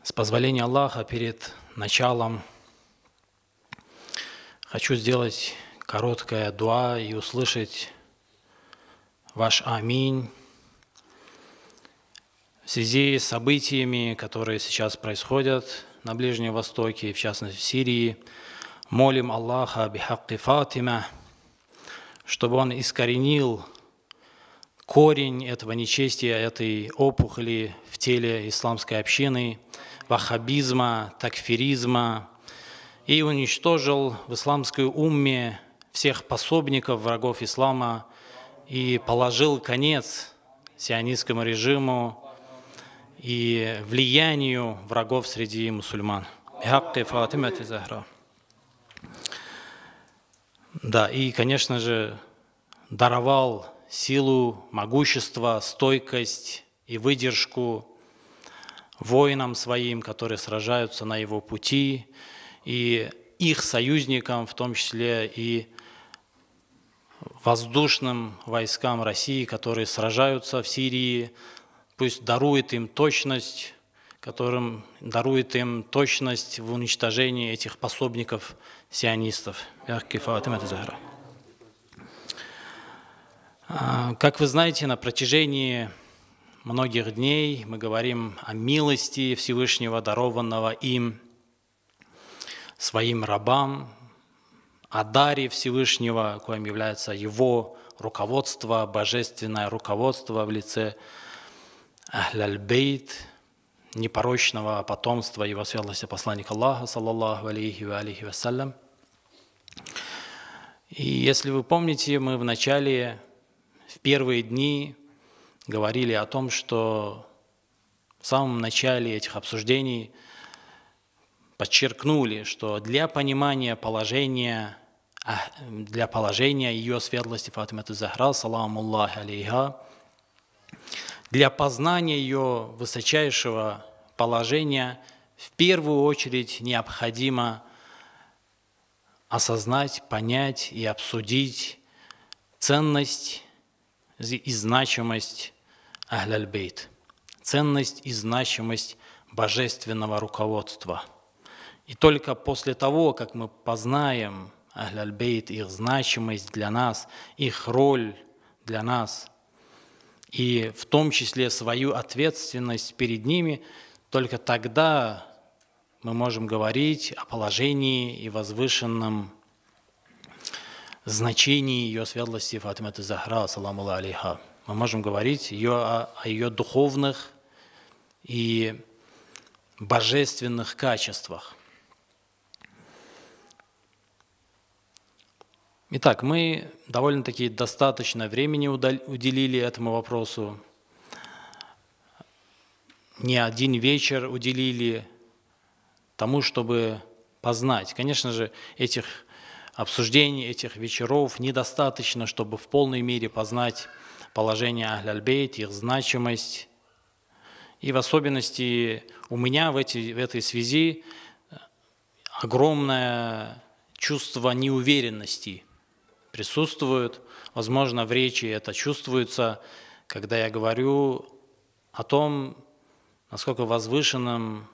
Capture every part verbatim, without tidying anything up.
С позволения Аллаха, перед началом хочу сделать короткое дуа и услышать ваш аминь в связи с событиями, которые сейчас происходят на Ближнем Востоке, в частности в Сирии. Молим Аллаха бихакки Фатима, чтобы Он искоренил корень этого нечестия, этой опухоли в теле исламской общины, ваххабизма, такфиризма, и уничтожил в исламской умме всех пособников врагов ислама и положил конец сионистскому режиму и влиянию врагов среди мусульман. Да, и, конечно же, даровал силу, могущество, стойкость и выдержку воинам своим, которые сражаются на его пути, и их союзникам, в том числе и воздушным войскам России, которые сражаются в Сирии. Пусть дарует им точность, которым дарует им точность в уничтожении этих пособников сионистов. Как вы знаете, на протяжении многих дней мы говорим о милости Всевышнего, дарованного им своим рабам, о даре Всевышнего, коим является его руководство, божественное руководство в лице Ахль-аль-Бейт, непорочного потомства его светлости посланника Аллаха, саллаллаху алейхи ва алейхи вассалям. И если вы помните, мы в начале, в первые дни говорили о том, что в самом начале этих обсуждений подчеркнули, что для понимания положения, для положения ее светлости Фатиматы Захра, саламу Аллахи алейха, для познания ее высочайшего положения в первую очередь необходимо осознать, понять и обсудить ценность и значимость Ахль-аль-Бейт, ценность и значимость божественного руководства. И только после того, как мы познаем Ахль-аль-Бейт, их значимость для нас, их роль для нас, и в том числе свою ответственность перед ними, только тогда мы можем говорить о положении и возвышенном значении ее светлости Фатиматы Захра, саламу алейха. Мы можем говорить ее, о, о ее духовных и божественных качествах. Итак, мы довольно-таки достаточно времени уделили этому вопросу. Не один вечер уделили тому, чтобы познать. Конечно же, этих обсуждений, этих вечеров недостаточно, чтобы в полной мере познать положение Ахль-аль-Бейт, их значимость. И в особенности у меня в, эти, в этой связи огромное чувство неуверенности присутствует. Возможно, в речи это чувствуется, когда я говорю о том, насколько возвышенным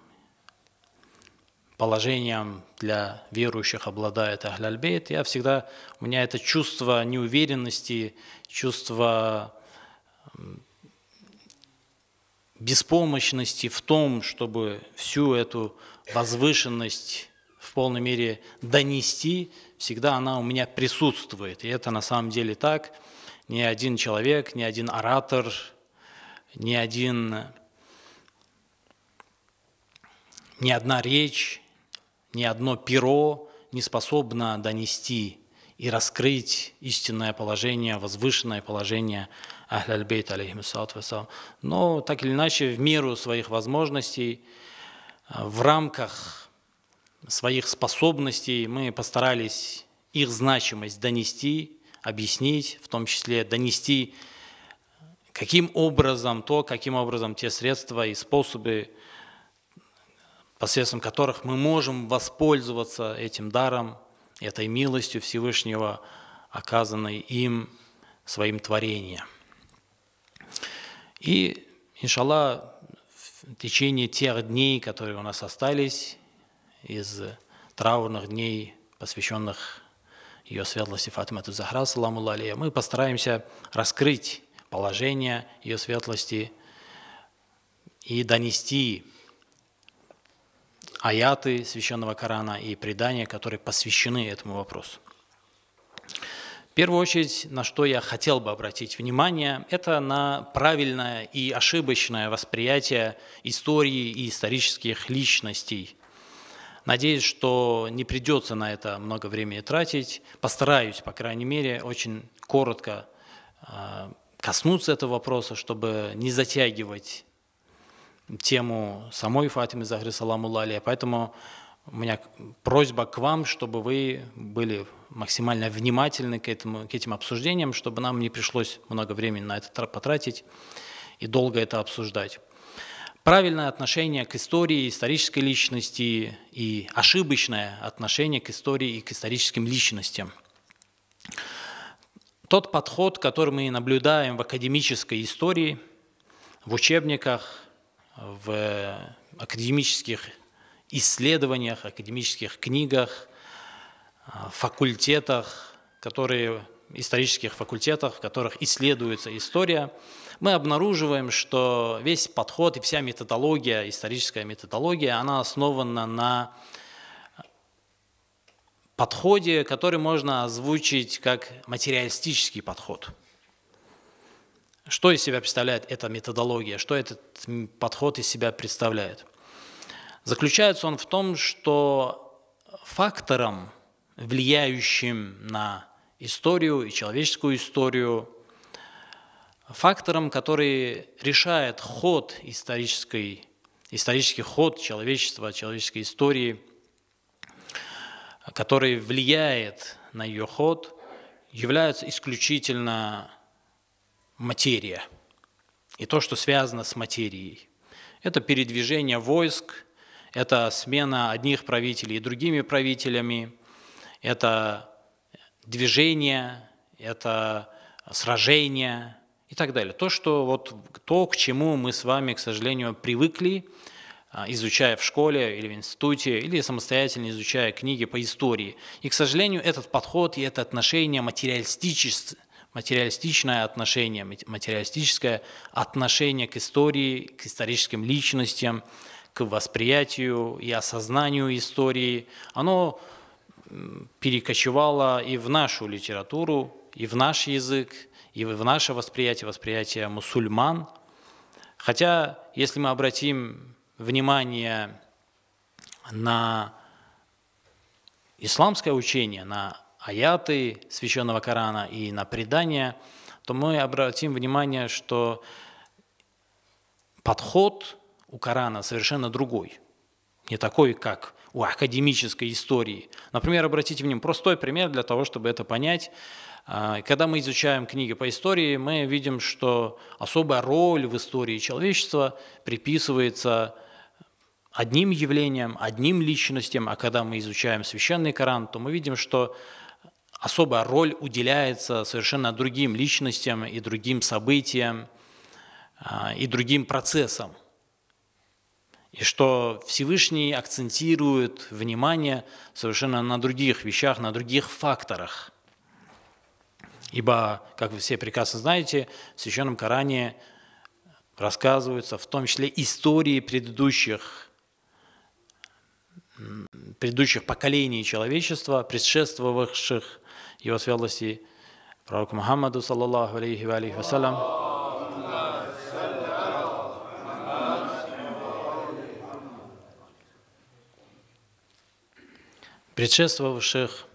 положением для верующих обладает Ахль-аль-Бейт. Я всегда, у меня это чувство неуверенности, чувство беспомощности в том, чтобы всю эту возвышенность в полной мере донести, всегда она у меня присутствует. И это на самом деле так. Ни один человек, ни один оратор, ни один, ни одна речь, ни одно перо не способно донести и раскрыть истинное положение, возвышенное положение Ахль-аль-Бейт, алейхиссалату вассалам. Но так или иначе, в меру своих возможностей, в рамках своих способностей мы постарались их значимость донести, объяснить, в том числе донести, каким образом то, каким образом те средства и способы, посредством которых мы можем воспользоваться этим даром, этой милостью Всевышнего, оказанной им своим творением. И, иншаллах, в течение тех дней, которые у нас остались, из траурных дней, посвященных ее светлости Фатимату Захра, саламу алейха, мы постараемся раскрыть положение ее светлости и донести аяты Священного Корана и предания, которые посвящены этому вопросу. В первую очередь, на что я хотел бы обратить внимание, это на правильное и ошибочное восприятие истории и исторических личностей. Надеюсь, что не придется на это много времени тратить. Постараюсь, по крайней мере, очень коротко коснуться этого вопроса, чтобы не затягивать тему самой Фатимы Захры, саламу алейха. Поэтому у меня просьба к вам, чтобы вы были максимально внимательны к, этому, к этим обсуждениям, чтобы нам не пришлось много времени на это потратить и долго это обсуждать. Правильное отношение к истории, исторической личности и ошибочное отношение к истории и к историческим личностям. Тот подход, который мы наблюдаем в академической истории, в учебниках, в академических исследованиях, академических книгах, факультетах, которые, исторических факультетах, в которых исследуется история, мы обнаруживаем, что весь подход и вся методология, историческая методология, она основана на подходе, который можно озвучить как материалистический подход. Что из себя представляет эта методология, что этот подход из себя представляет? Заключается он в том, что фактором, влияющим на историю и человеческую историю, фактором, который решает ход исторической, исторический ход человечества, человеческой истории, который влияет на ее ход, является исключительно материя и то, что связано с материей. Это передвижение войск, это смена одних правителей другими правителями, это движение, это сражение и так далее. То, что, вот, то, к чему мы с вами, к сожалению, привыкли, изучая в школе или в институте, или самостоятельно изучая книги по истории. И, к сожалению, этот подход и это отношение материалистическое, материалистичное отношение, материалистическое отношение к истории, к историческим личностям, к восприятию и осознанию истории, оно перекочевало и в нашу литературу, и в наш язык, и в наше восприятие, восприятие мусульман. Хотя, если мы обратим внимание на исламское учение, на аяты Священного Корана и на предания, то мы обратим внимание, что подход у Корана совершенно другой, не такой, как у академической истории. Например, обратите внимание, простой пример для того, чтобы это понять. Когда мы изучаем книги по истории, мы видим, что особая роль в истории человечества приписывается одним явлениям, одним личностям, а когда мы изучаем Священный Коран, то мы видим, что особая роль уделяется совершенно другим личностям и другим событиям и другим процессам. И что Всевышний акцентирует внимание совершенно на других вещах, на других факторах. Ибо, как вы все прекрасно знаете, в Священном Коране рассказываются в том числе истории предыдущих, предыдущих поколений человечества, предшествовавших его светлости пророку Мухаммаду, саллаллаху алейхи ва алейхи вассалям. предшествовавших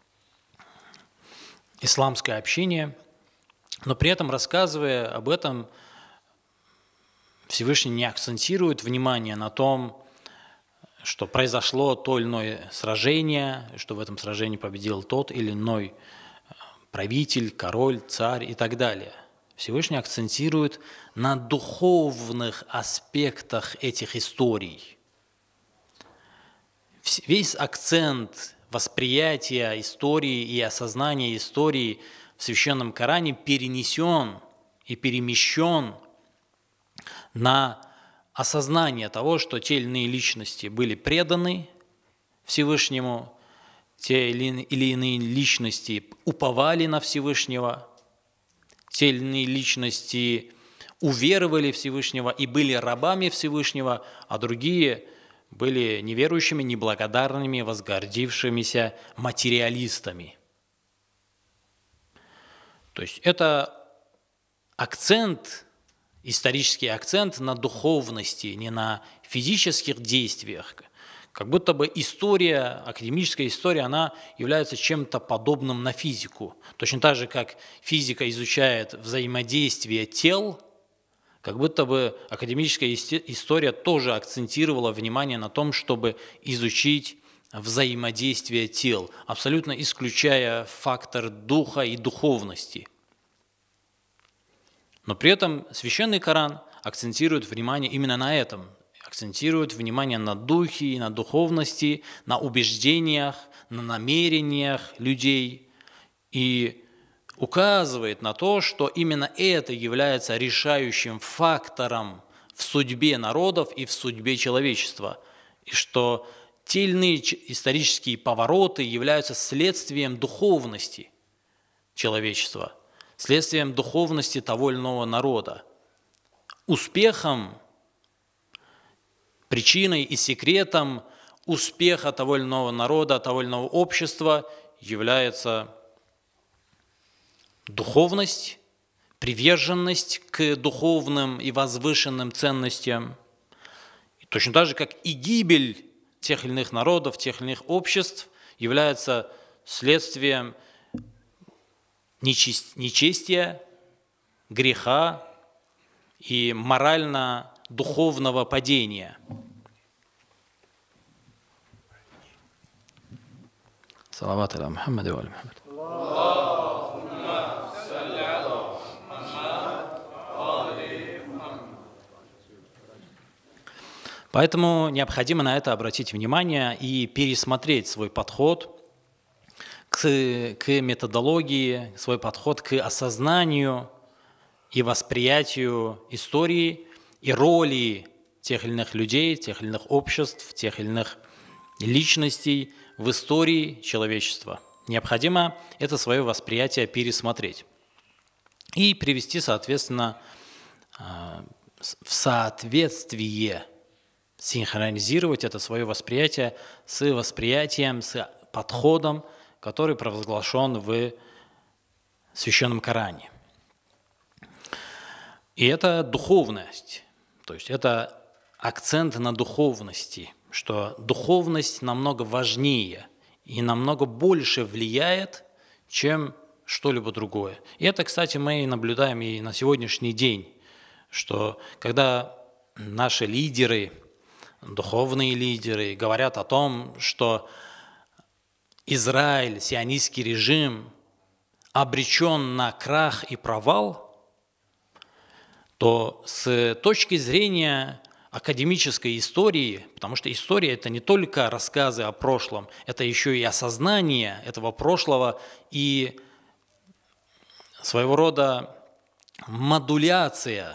исламское общение, но при этом, рассказывая об этом, Всевышний не акцентирует внимание на том, что произошло то или иное сражение, что в этом сражении победил тот или иной правитель, король, царь и так далее. Всевышний акцентирует на духовных аспектах этих историй. Весь акцент восприятия истории и осознания истории в Священном Коране перенесен и перемещен на осознание того, что те или иные личности были преданы Всевышнему, те или иные личности уповали на Всевышнего, те или иные личности уверовали Всевышнего и были рабами Всевышнего, а другие были неверующими, неблагодарными, возгордившимися материалистами. То есть это акцент, исторический акцент на духовности, не на физических действиях. Как будто бы история, академическая история, она является чем-то подобным на физику. Точно так же, как физика изучает взаимодействие тел, как будто бы академическая история тоже акцентировала внимание на том, чтобы изучить взаимодействие тел, абсолютно исключая фактор духа и духовности. Но при этом Священный Коран акцентирует внимание именно на этом, акцентирует внимание на духе, на духовности, на убеждениях, на намерениях людей и указывает на то, что именно это является решающим фактором в судьбе народов и в судьбе человечества, и что те или иные исторические повороты являются следствием духовности человечества, следствием духовности того или иного народа. Успехом, причиной и секретом успеха того или иного народа, того или иного общества является духовность, приверженность к духовным и возвышенным ценностям. И точно так же, как и гибель тех или иных народов, тех или иных обществ является следствием нечестия, греха и морально-духовного падения. Салават аля Мухаммад ва аля Мухаммад. Поэтому необходимо на это обратить внимание и пересмотреть свой подход к, к методологии, свой подход к осознанию и восприятию истории и роли тех или иных людей, тех или иных обществ, тех или иных личностей в истории человечества. Необходимо это свое восприятие пересмотреть и привести, соответственно, в соответствие, синхронизировать это свое восприятие с восприятием, с подходом, который провозглашен в Священном Коране. И это духовность, то есть это акцент на духовности, что духовность намного важнее и намного больше влияет, чем что-либо другое. И это, кстати, мы наблюдаем и на сегодняшний день, что когда наши лидеры, духовные лидеры говорят о том, что Израиль, сионистский режим, обречен на крах и провал, то с точки зрения академической истории, потому что история – это не только рассказы о прошлом, это еще и осознание этого прошлого и своего рода модуляция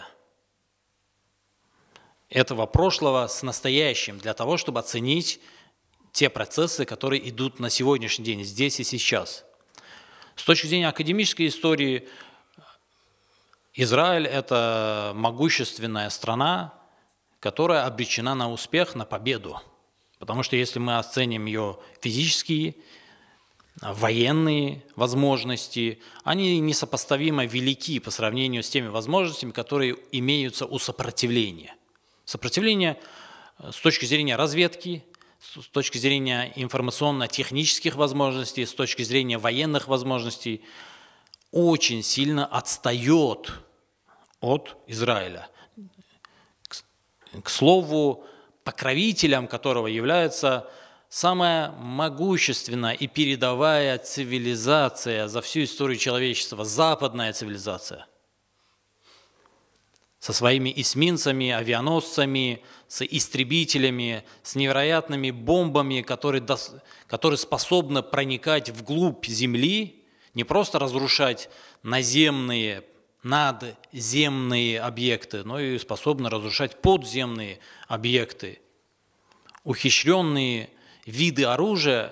этого прошлого с настоящим для того, чтобы оценить те процессы, которые идут на сегодняшний день, здесь и сейчас. С точки зрения академической истории, Израиль – это могущественная страна, которая обречена на успех, на победу. Потому что если мы оценим ее физические, военные возможности, они несопоставимо велики по сравнению с теми возможностями, которые имеются у сопротивления. Сопротивление с точки зрения разведки, с точки зрения информационно-технических возможностей, с точки зрения военных возможностей очень сильно отстает от Израиля. К слову, покровителем которого является самая могущественная и передовая цивилизация за всю историю человечества, западная цивилизация. Со своими эсминцами, авианосцами, с истребителями, с невероятными бомбами, которые, которые способны проникать вглубь Земли, не просто разрушать наземные надземные объекты, но и способны разрушать подземные объекты. Ухищренные виды оружия,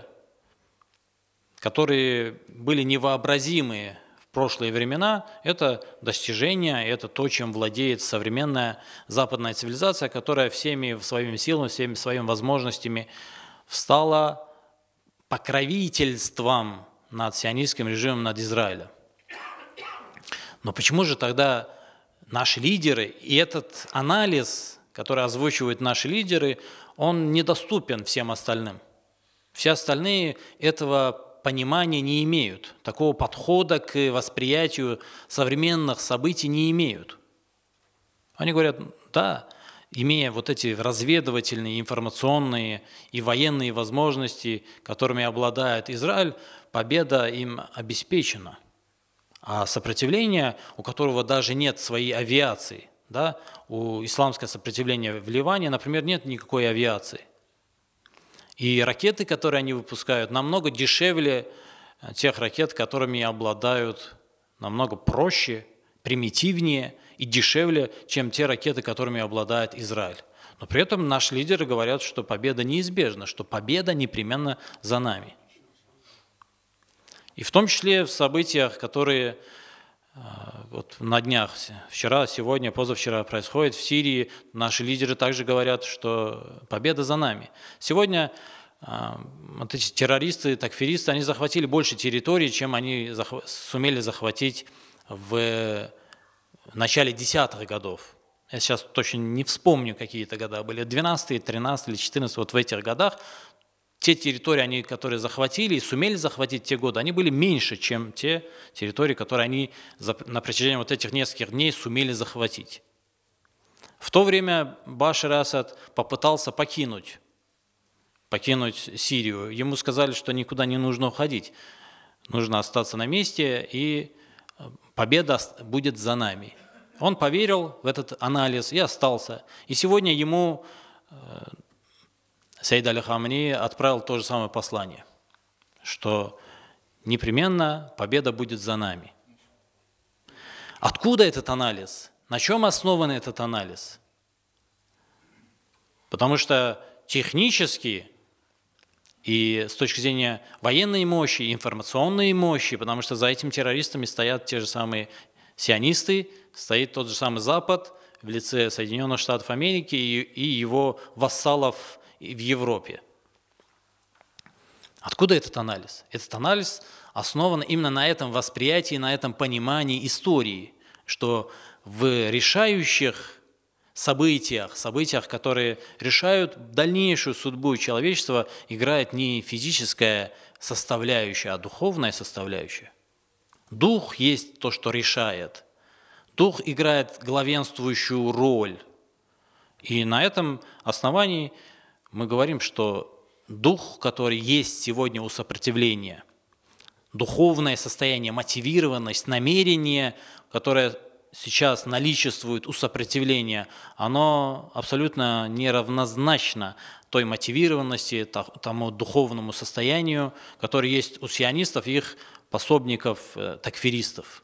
которые были невообразимы в прошлые времена, это достижение, это то, чем владеет современная западная цивилизация, которая всеми своими силами, всеми своими возможностями встала покровительством над сионистским режимом, над Израилем. Но почему же тогда наши лидеры и этот анализ, который озвучивают наши лидеры, он недоступен всем остальным? Все остальные этого понимания не имеют, такого подхода к восприятию современных событий не имеют. Они говорят, да, имея вот эти разведывательные, информационные и военные возможности, которыми обладает Израиль, победа им обеспечена. А сопротивление, у которого даже нет своей авиации, да, у исламского сопротивления в Ливане, например, нет никакой авиации. И ракеты, которые они выпускают, намного дешевле тех ракет, которыми обладают, намного проще, примитивнее и дешевле, чем те ракеты, которыми обладает Израиль. Но при этом наши лидеры говорят, что победа неизбежна, что победа непременно за нами. И в том числе в событиях, которые вот на днях, вчера, сегодня, позавчера происходят в Сирии, наши лидеры также говорят, что победа за нами. Сегодня вот эти террористы, такфиристы, они захватили больше территорий, чем они сумели захватить в начале десятых годов. Я сейчас точно не вспомню, какие-то года были, двенадцатый, тринадцатый или четырнадцатый, вот в этих годах. Те территории, они, которые захватили и сумели захватить те годы, они были меньше, чем те территории, которые они на протяжении вот этих нескольких дней сумели захватить. В то время Башар Асад попытался покинуть, покинуть Сирию. Ему сказали, что никуда не нужно уходить, нужно остаться на месте, и победа будет за нами. Он поверил в этот анализ и остался. И сегодня ему Саид Аль-Хамни отправил то же самое послание, что непременно победа будет за нами. Откуда этот анализ? На чем основан этот анализ? Потому что технически и с точки зрения военной мощи, информационной мощи, потому что за этими террористами стоят те же самые сионисты, стоит тот же самый Запад в лице Соединенных Штатов Америки и, и его вассалов в Европе. Откуда этот анализ? Этот анализ основан именно на этом восприятии, на этом понимании истории, что в решающих событиях, событиях, которые решают дальнейшую судьбу человечества, играет не физическая составляющая, а духовная составляющая. Дух есть то, что решает. Дух играет главенствующую роль. И на этом основании мы говорим, что дух, который есть сегодня у сопротивления, духовное состояние, мотивированность, намерение, которое сейчас наличествует у сопротивления, оно абсолютно неравнозначно той мотивированности, тому духовному состоянию, которое есть у сионистов и их пособников, такфиристов.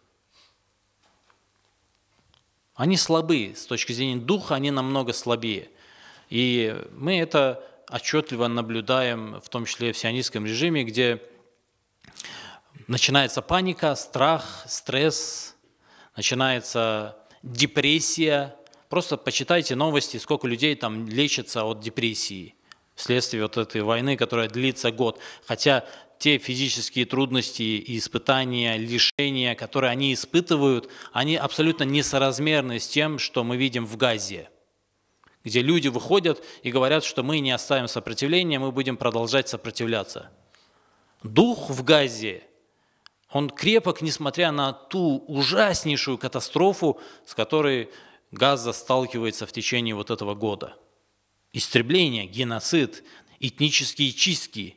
Они слабы, с точки зрения духа они намного слабее. И мы это отчетливо наблюдаем, в том числе в сионистском режиме, где начинается паника, страх, стресс, начинается депрессия. Просто почитайте новости, сколько людей там лечатся от депрессии вследствие вот этой войны, которая длится год. Хотя те физические трудности и испытания, лишения, которые они испытывают, они абсолютно несоразмерны с тем, что мы видим в Газе, где люди выходят и говорят, что мы не оставим сопротивление, мы будем продолжать сопротивляться. Дух в Газе, он крепок, несмотря на ту ужаснейшую катастрофу, с которой Газа сталкивается в течение вот этого года. Истребление, геноцид, этнические чистки.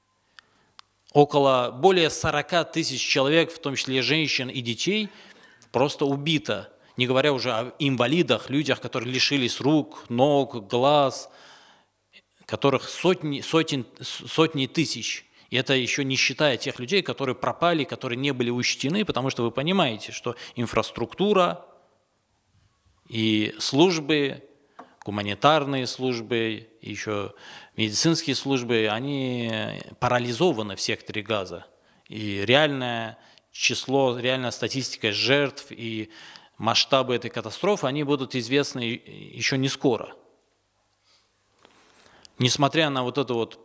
Около более сорока тысяч человек, в том числе женщин и детей, просто убито. Не говоря уже о инвалидах, людях, которые лишились рук, ног, глаз, которых сотни, сотен, сотни тысяч. И это еще не считая тех людей, которые пропали, которые не были учтены, потому что вы понимаете, что инфраструктура и службы, гуманитарные службы, еще медицинские службы, они парализованы в секторе Газа. И реальное число, реальная статистика жертв и масштабы этой катастрофы, они будут известны еще не скоро. Несмотря на вот эту вот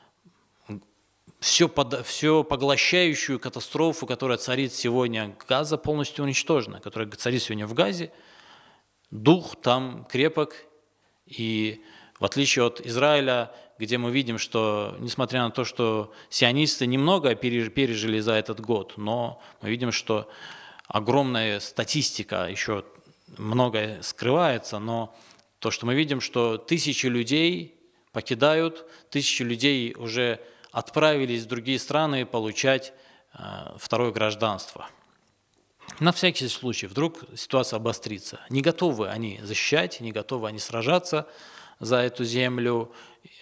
все, под, все поглощающую катастрофу, которая царит сегодня, Газа полностью уничтожена, которая царит сегодня в Газе, дух там крепок. И в отличие от Израиля, где мы видим, что, несмотря на то, что сионисты немного пережили за этот год, но мы видим, что огромная статистика, еще многое скрывается, но то, что мы видим, что тысячи людей покидают, тысячи людей уже отправились в другие страны получать э, второе гражданство. На всякий случай, вдруг ситуация обострится. Не готовы они защищать, не готовы они сражаться за эту землю.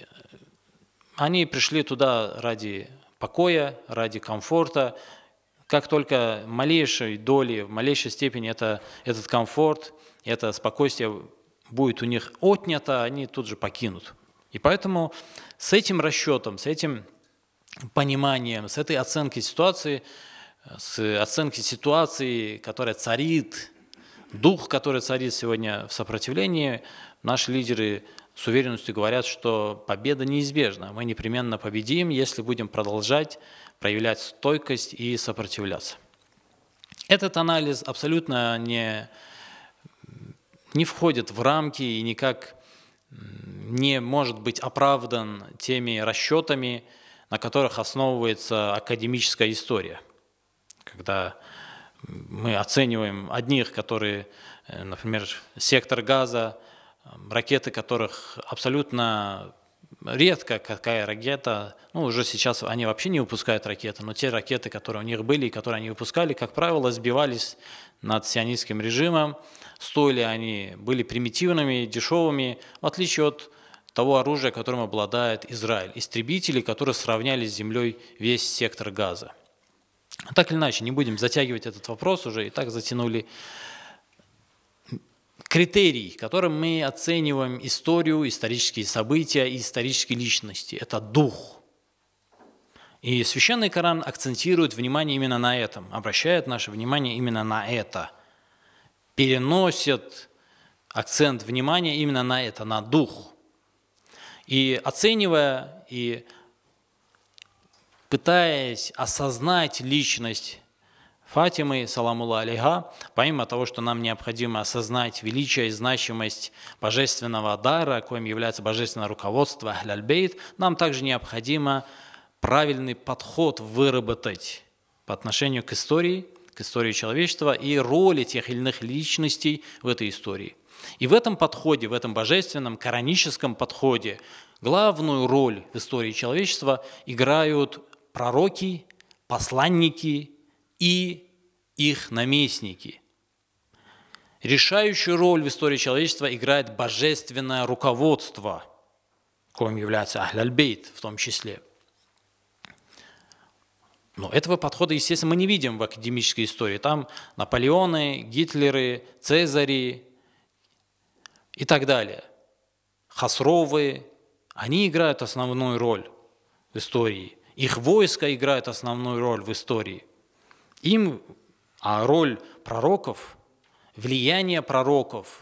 Они пришли туда ради покоя, ради комфорта. Как только в малейшей доли, в малейшей степени это, этот комфорт, это спокойствие будет у них отнято, они тут же покинут. И поэтому с этим расчетом, с этим пониманием, с этой оценкой ситуации, с оценки ситуации, которая царит, дух, который царит сегодня в сопротивлении, наши лидеры с уверенностью говорят, что победа неизбежна. Мы непременно победим, если будем продолжать проявлять стойкость и сопротивляться. Этот анализ абсолютно не, не входит в рамки и никак не может быть оправдан теми расчетами, на которых основывается академическая история. Когда мы оцениваем одних, которые, например, сектор Газа, ракеты которых абсолютно редко какая ракета, ну уже сейчас они вообще не выпускают ракеты, но те ракеты, которые у них были и которые они выпускали, как правило, сбивались над сионистским режимом, стоили они, были примитивными, дешевыми, в отличие от того оружия, которым обладает Израиль, истребители, которые сравняли с землей весь сектор Газа. Так или иначе, не будем затягивать этот вопрос уже, и так затянули. Критерий, которым мы оцениваем историю, исторические события и исторические личности, это дух. И Священный Коран акцентирует внимание именно на этом, обращает наше внимание именно на это, переносит акцент внимания именно на это, на дух. И оценивая и пытаясь осознать личность Фатимы, саламулла алейха, помимо того, что нам необходимо осознать величие и значимость божественного дара, коим является божественное руководство Ахль-аль-Бейт, нам также необходимо правильный подход выработать по отношению к истории, к истории человечества и роли тех или иных личностей в этой истории. И в этом подходе, в этом божественном, кораническом подходе главную роль в истории человечества играют пророки, посланники и их наместники. Решающую роль в истории человечества играет божественное руководство, коим является Ахль-аль-Бейт в том числе. Но этого подхода, естественно, мы не видим в академической истории. Там Наполеоны, Гитлеры, Цезари и так далее. Хасровы, они играют основную роль в истории. Их войско играет основную роль в истории. Им, а роль пророков, влияние пророков,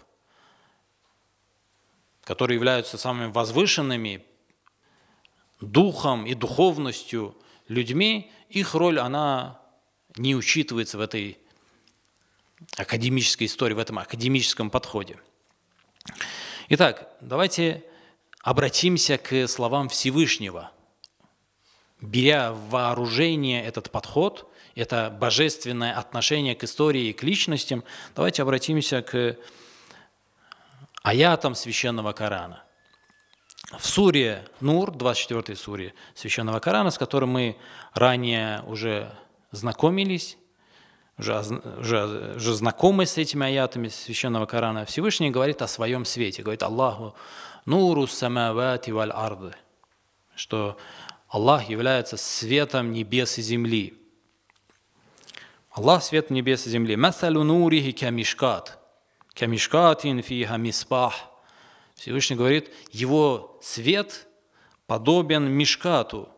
которые являются самыми возвышенными духом и духовностью людьми, их роль, она не учитывается в этой академической истории, в этом академическом подходе. Итак, давайте обратимся к словам Всевышнего. Беря в вооружение этот подход, это божественное отношение к истории и к личностям, давайте обратимся к аятам Священного Корана. В суре Нур, двадцать четвёртой суре Священного Корана, с которым мы ранее уже знакомились, уже, уже, уже знакомы с этими аятами Священного Корана, Всевышний говорит о своем свете, говорит Аллаху «Нуру самавати валь арды», что Аллах является светом небес и земли. Аллах свет небес и земли. Масалу нурихи камишкат. Камишкатин фиха мисбах. Всевышний говорит, его свет подобен мишкату.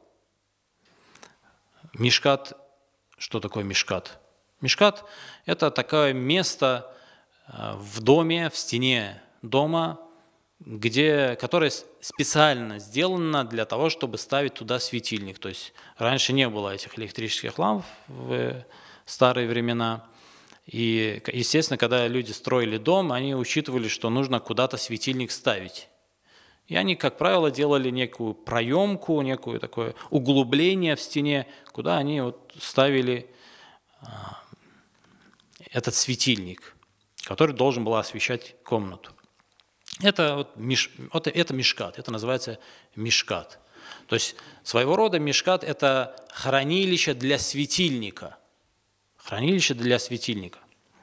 Мишкат, что такое мишкат? Мишкат – это такое место в доме, в стене дома, где, которое специально сделано для того, чтобы ставить туда светильник. То есть раньше не было этих электрических ламп в старые времена. И, естественно, когда люди строили дом, они учитывали, что нужно куда-то светильник ставить. И они, как правило, делали некую проемку, некое такое углубление в стене, куда они вот ставили а, этот светильник, который должен был освещать комнату. Это, вот, миш, вот, это мишкат, это называется мишкат. То есть своего рода мишкат – это хранилище для светильника. Хранилище для светильника.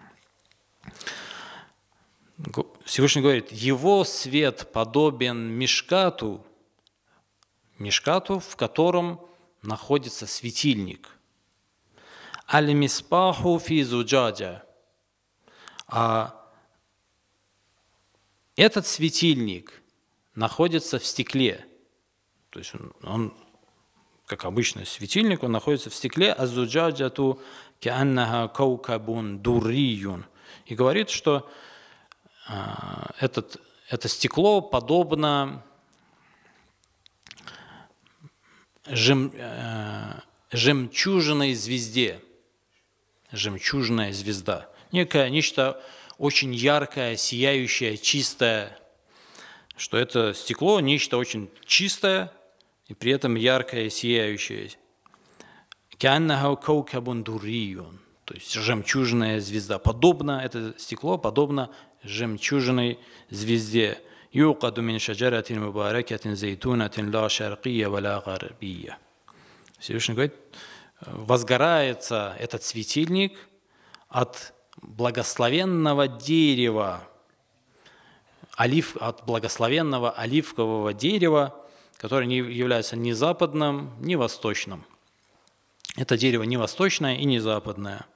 Всевышний говорит, его свет подобен мишкату, мишкату, в котором находится светильник. Аль-мисбаху фи зуджаджа. А этот светильник находится в стекле. То есть он, он как обычный светильник, он находится в стекле, а зуджаджату кааннаха каукабун дурриюн. И говорит, что а, этот, это стекло подобно жем, э, жемчужиной звезде. Жемчужная звезда. Некое, нечто очень яркое, сияющее, чистое. Что это стекло нечто очень чистое и при этом яркое, сияющее. Кааннаха каукабун дурриюн. То есть жемчужная звезда. Подобно, это стекло подобно жемчужной звезде. Юкаду мин шаджаратин мубаракатин зайтунатин ла шаркия ва ла гарбия. Всевышний говорит, возгорается этот светильник от благословенного дерева, олив, от благословенного оливкового дерева, которое не является ни западным, ни восточным. Это дерево не восточное и не западное.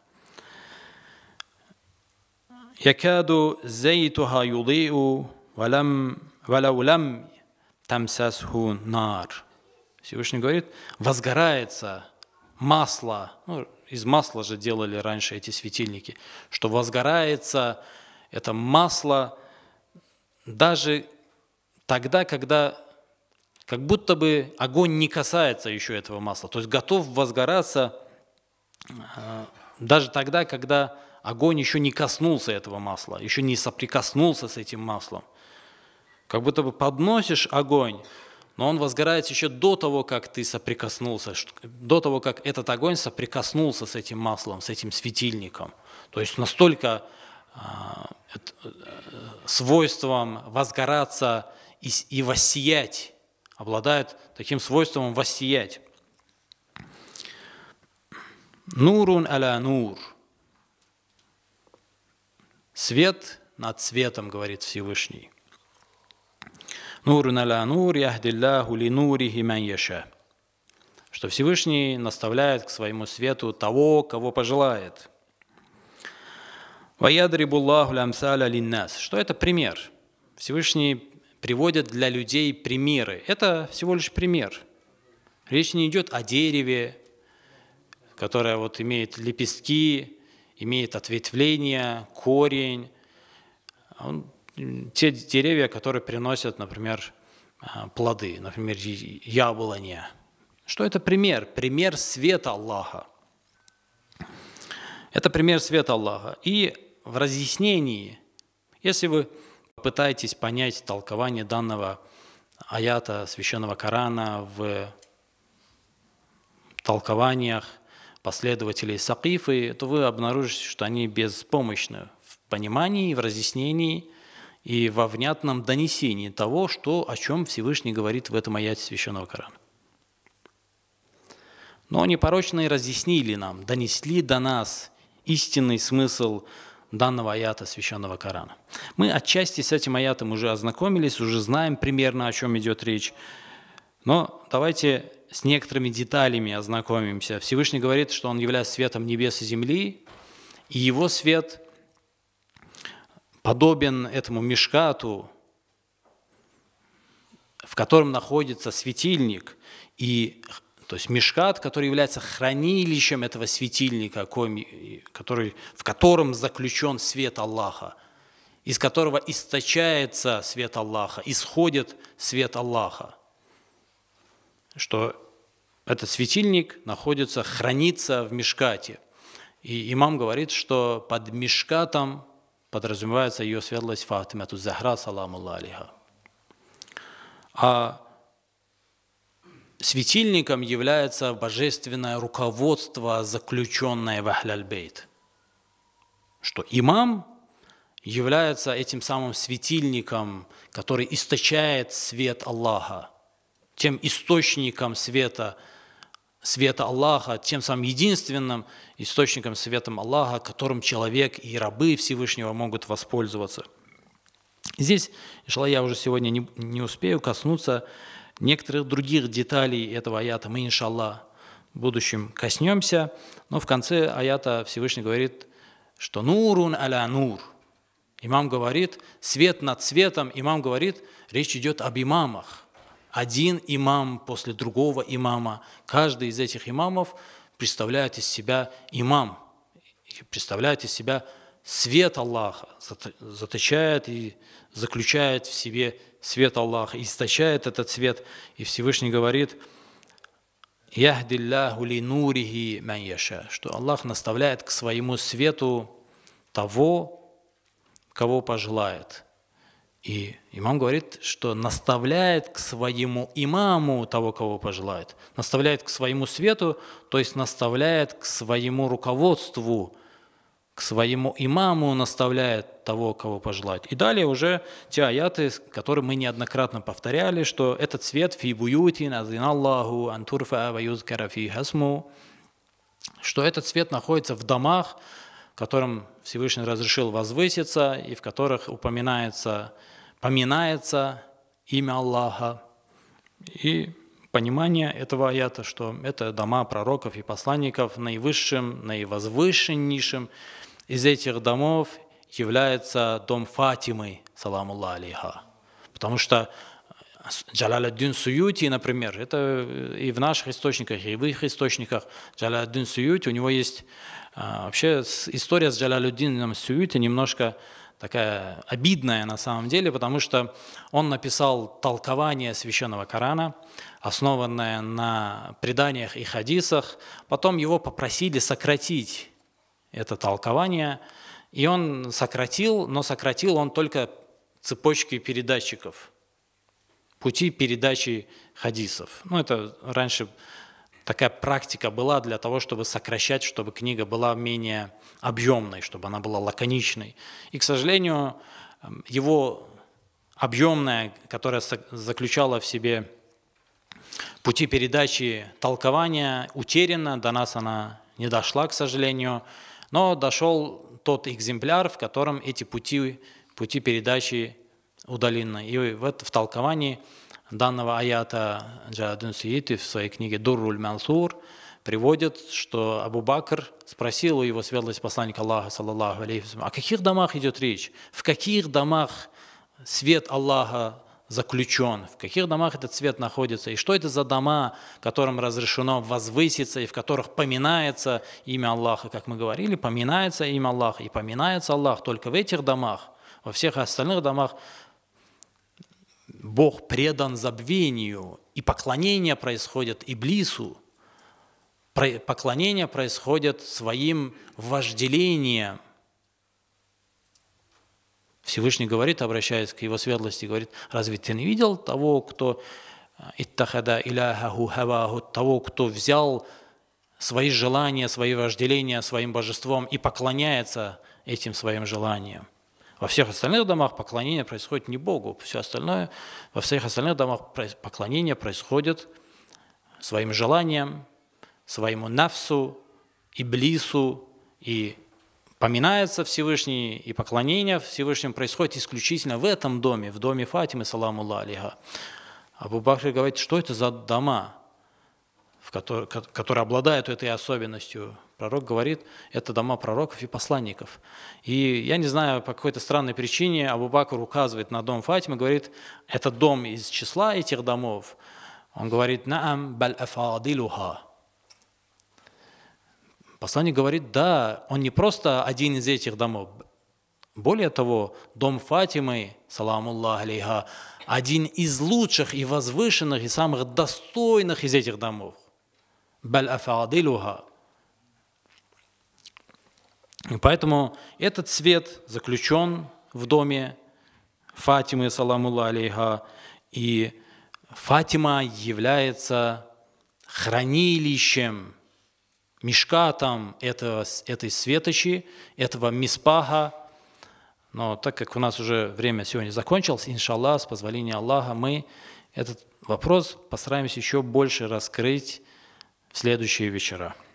Якаду зайтуха юдиу валаулам тамсасху нар. Всевышний говорит, возгорается масло. Ну, из масла же делали раньше эти светильники, что возгорается это масло даже тогда, когда как будто бы огонь не касается еще этого масла. То есть готов возгораться э, даже тогда, когда огонь еще не коснулся этого масла, еще не соприкоснулся с этим маслом. Как будто бы подносишь огонь, но он возгорается еще до того, как ты соприкоснулся, до того, как этот огонь соприкоснулся с этим маслом, с этим светильником. То есть настолько э, э, свойством возгораться и, и воссиять, обладает таким свойством воссиять. Нурун аля нур. Свет над светом, говорит Всевышний. Нурун аля нур яхдиллаху ли нурихи ман яша. Что Всевышний наставляет к своему свету того, кого пожелает. Ва ядрибуллаху лямсаля линнас. Что это пример? Всевышний приводят для людей примеры. Это всего лишь пример. Речь не идет о дереве, которое вот имеет лепестки, имеет ответвления, корень. Он, те деревья, которые приносят, например, плоды, например, яблоня. Что это пример? Пример света Аллаха. Это пример света Аллаха. И в разъяснении, если вы пытаетесь понять толкование данного аята Священного Корана в толкованиях последователей Сакифы, то вы обнаружите, что они беспомощны в понимании, в разъяснении и во внятном донесении того, что, о чем Всевышний говорит в этом аяте Священного Корана. Но непорочные разъяснили нам, донесли до нас истинный смысл данного аята Священного Корана. Мы отчасти с этим аятом уже ознакомились, уже знаем примерно, о чем идет речь. Но давайте с некоторыми деталями ознакомимся. Всевышний говорит, что Он является светом небес и земли, и Его свет подобен этому мишкату, в котором находится светильник, и, то есть мишкат, который является хранилищем этого светильника, который, в котором заключен свет Аллаха, из которого источается свет Аллаха, исходит свет Аллаха, что этот светильник находится, хранится в мишкате. И имам говорит, что под мишкатом подразумевается ее светлость Фатимату Захра, саламу алейха. А светильником является божественное руководство, заключенное в Ахль-аль-Бейт. Что имам является этим самым светильником, который источает свет Аллаха, тем источником света, света Аллаха, тем самым единственным источником света Аллаха, которым человек и рабы Всевышнего могут воспользоваться. Здесь, иншаллах, я уже сегодня не, не успею коснуться некоторых других деталей этого аята. Мы, иншаллах, в будущем коснемся, но в конце аята Всевышний говорит, что нурун аля нур. Имам говорит, свет над светом, имам говорит, речь идет об имамах. Один имам после другого имама. Каждый из этих имамов представляет из себя имам, представляет из себя свет Аллаха, заточает и заключает в себе свет Аллаха, источает этот свет. И Всевышний говорит, «Яхдиллаху ли нурихи ман яша», что Аллах наставляет к своему свету того, кого пожелает. И имам говорит, что наставляет к своему имаму того, кого пожелает. Наставляет к своему свету, то есть наставляет к своему руководству, к своему имаму наставляет того, кого пожелает. И далее уже те аяты, которые мы неоднократно повторяли, что этот свет «фи буютин азиналлаху антурфа ва юзкара фи хасму», что этот свет находится в домах, которым Всевышний разрешил возвыситься, и в которых упоминается, поминается имя Аллаха. И понимание этого аята, что это дома пророков и посланников, наивысшим, наивозвышеннейшим из этих домов является дом Фатимы, саламу алейха. Потому что Джалаляддин Суюти, например, это и в наших источниках, и в их источниках, Джалаляддин Суюти, у него есть вообще история с Джалалюддином Суюти немножко такая обидная на самом деле, потому что он написал толкование священного Корана, основанное на преданиях и хадисах. Потом его попросили сократить это толкование, и он сократил, но сократил он только цепочки передатчиков, пути передачи хадисов. Ну, это раньше такая практика была для того, чтобы сокращать, чтобы книга была менее объемной, чтобы она была лаконичной. И, к сожалению, его объемная, которая заключала в себе пути передачи толкования, утеряна, до нас она не дошла, к сожалению, но дошел тот экземпляр, в котором эти пути, пути передачи удалены. И в, в толковании данного аята Джалаляддин Суюти в своей книге «Дурруль Мансур» приводит, что Абу Бакр спросил у его светлости посланника Аллаха, саллаллаху алейхи ва саллям, о каких домах идет речь, в каких домах свет Аллаха заключен, в каких домах этот свет находится, и что это за дома, которым разрешено возвыситься, и в которых поминается имя Аллаха, как мы говорили, поминается имя Аллаха, и поминается Аллах только в этих домах, во всех остальных домах Бог предан забвению, и поклонение происходит Иблису, поклонение происходит своим вожделением. Всевышний говорит, обращаясь к его светлости, говорит, разве ты не видел того, кто иттахада иляхаху хаваху, того, кто взял свои желания, свои вожделения своим божеством и поклоняется этим своим желаниям? Во всех остальных домах поклонение происходит не Богу, все остальное, во всех остальных домах поклонение происходит своим желаниям, своему нафсу, иблису, и поминается Всевышний, и поклонение Всевышнему происходит исключительно в этом доме, в доме Фатимы, саламу алейха. Абу Бакр говорит, что это за дома? в который, которые обладают этой особенностью. Пророк говорит, это дома пророков и посланников. И я не знаю, по какой-то странной причине Абу Бакр указывает на дом Фатимы, говорит, это дом из числа этих домов. Он говорит, наам баль афадилуха. Посланник говорит, да, он не просто один из этих домов. Более того, дом Фатимы, саламуллах алейха, один из лучших и возвышенных, и самых достойных из этих домов. Баль афадилуха. И поэтому этот свет заключен в доме Фатимы, саламуллах алейха, и Фатима является хранилищем, мишкатом этого, этой светочи, этого миспаха. Но так как у нас уже время сегодня закончилось, иншаллах, с позволения Аллаха, мы этот вопрос постараемся еще больше раскрыть в следующие вечера.